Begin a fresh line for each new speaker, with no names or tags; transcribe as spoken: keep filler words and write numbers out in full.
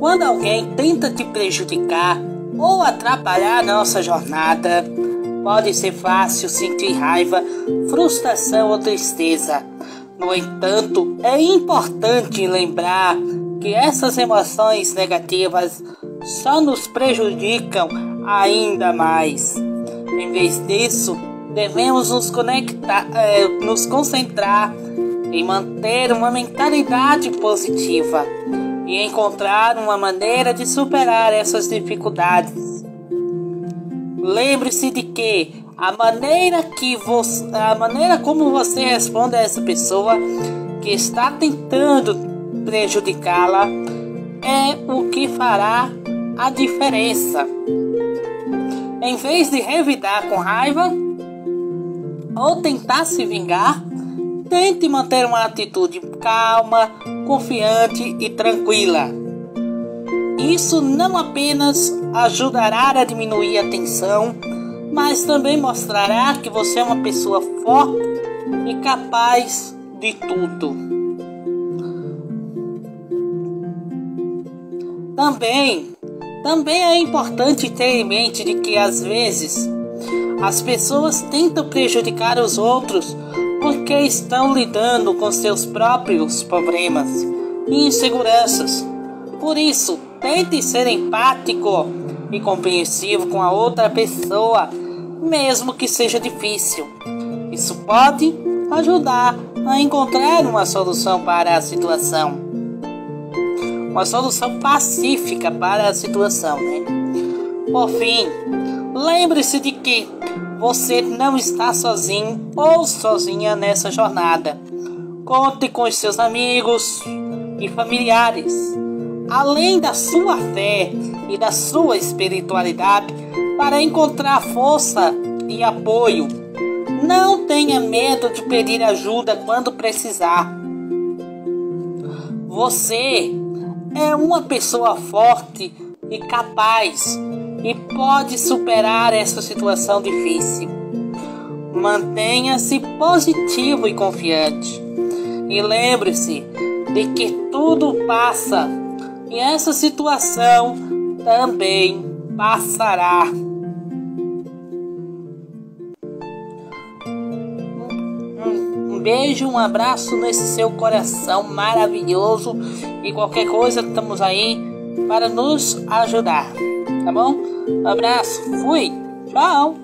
Quando alguém tenta te prejudicar ou atrapalhar nossa jornada, pode ser fácil sentir raiva, frustração ou tristeza. No entanto, é importante lembrar que essas emoções negativas só nos prejudicam ainda mais. Em vez disso, devemos nos conectar, eh, nos concentrar em manter uma mentalidade positiva e encontrar uma maneira de superar essas dificuldades. Lembre-se de que a maneira que você, a maneira como você responde a essa pessoa que está tentando prejudicá-la é o que fará a diferença. Em vez de revidar com raiva ou tentar se vingar, tente manter uma atitude calma, confiante e tranquila. Isso não apenas ajudará a diminuir a tensão, mas também mostrará que você é uma pessoa forte e capaz de tudo. Também, também é importante ter em mente de que às vezes as pessoas tentam prejudicar os outros porque estão lidando com seus próprios problemas e inseguranças. Por isso, tente ser empático e compreensivo com a outra pessoa, mesmo que seja difícil. Isso pode ajudar a encontrar uma solução para a situação. Uma solução pacífica para a situação, né? Por fim, lembre-se de que você não está sozinho ou sozinha nessa jornada. Conte com os seus amigos e familiares. Além da sua fé e da sua espiritualidade, para encontrar força e apoio. Não tenha medo de pedir ajuda quando precisar. Você é uma pessoa forte e capaz e pode superar essa situação difícil. Mantenha-se positivo e confiante. E lembre-se de que tudo passa e essa situação também passará. Um beijo, um abraço nesse seu coração maravilhoso. E qualquer coisa, estamos aí para nos ajudar. Tá bom? Um abraço. Fui. Tchau.